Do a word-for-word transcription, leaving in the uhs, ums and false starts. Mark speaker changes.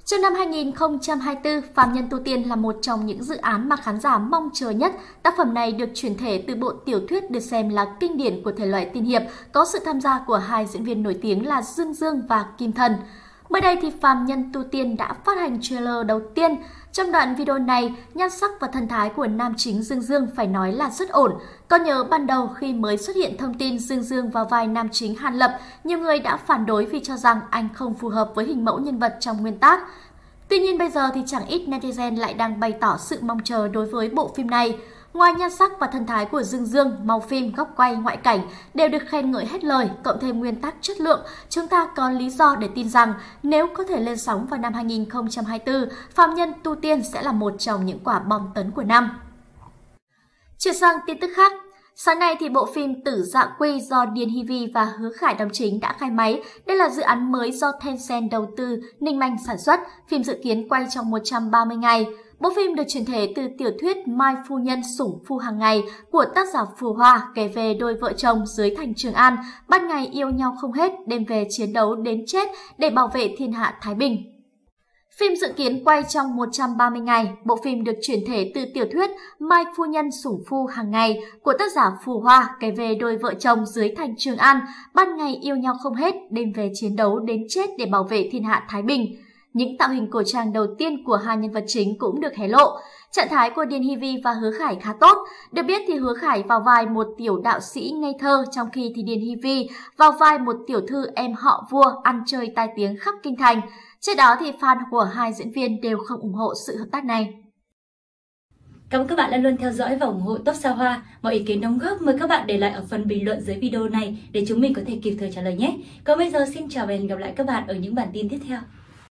Speaker 1: Trong năm hai nghìn không trăm hai mươi tư, Phàm Nhân Tu Tiên là một trong những dự án mà khán giả mong chờ nhất. Tác phẩm này được chuyển thể từ bộ tiểu thuyết được xem là kinh điển của thể loại tiên hiệp, có sự tham gia của hai diễn viên nổi tiếng là Dương Dương và Kim Thần. Mới đây thì Phàm Nhân Tu Tiên đã phát hành trailer đầu tiên. Trong đoạn video này, nhan sắc và thần thái của nam chính Dương Dương phải nói là rất ổn. Có nhớ ban đầu khi mới xuất hiện thông tin Dương Dương vào vai nam chính Hàn Lập, nhiều người đã phản đối vì cho rằng anh không phù hợp với hình mẫu nhân vật trong nguyên tác. Tuy nhiên bây giờ thì chẳng ít netizen lại đang bày tỏ sự mong chờ đối với bộ phim này. Ngoài nhan sắc và thân thái của Dương Dương, màu phim, góc quay, ngoại cảnh đều được khen ngợi hết lời, cộng thêm nguyên tắc chất lượng, chúng ta có lý do để tin rằng nếu có thể lên sóng vào năm hai nghìn không trăm hai mươi tư, Phàm Nhân Tu Tiên sẽ là một trong những quả bom tấn của năm. Chuyển sang tin tức khác. Sáng nay thì bộ phim Tử Dạ Quy do Điền Hy Vi và Hứa Khải đóng chính đã khai máy. Đây là dự án mới do Tencent đầu tư, Ninh Manh sản xuất. Phim dự kiến quay trong một trăm ba mươi ngày. Bộ phim được chuyển thể từ tiểu thuyết Mai Phu Nhân Sủng Phu Hàng Ngày của tác giả Phù Hoa, kể về đôi vợ chồng dưới thành Trường An, ban ngày yêu nhau không hết, đêm về chiến đấu đến chết để bảo vệ thiên hạ thái bình. Phim dự kiến quay trong một trăm ba mươi ngày. Bộ phim được chuyển thể từ tiểu thuyết Mai Phu Nhân Sủng Phu Hàng Ngày của tác giả Phù Hoa, kể về đôi vợ chồng dưới thành Trường An, ban ngày yêu nhau không hết, đêm về chiến đấu đến chết để bảo vệ thiên hạ thái bình. Những tạo hình cổ trang đầu tiên của hai nhân vật chính cũng được hé lộ. Trạng thái của Điền Hy Vi và Hứa Khải khá tốt. Được biết thì Hứa Khải vào vai một tiểu đạo sĩ ngây thơ, trong khi thì Điền Hy Vi vào vai một tiểu thư em họ vua ăn chơi tai tiếng khắp kinh thành. Trước đó thì fan của hai diễn viên đều không ủng hộ sự hợp tác này.
Speaker 2: Cảm ơn các bạn đã luôn theo dõi và ủng hộ Top Sao Hoa. Mọi ý kiến đóng góp mời các bạn để lại ở phần bình luận dưới video này để chúng mình có thể kịp thời trả lời nhé. Còn bây giờ xin chào và hẹn gặp lại các bạn ở những bản tin tiếp theo.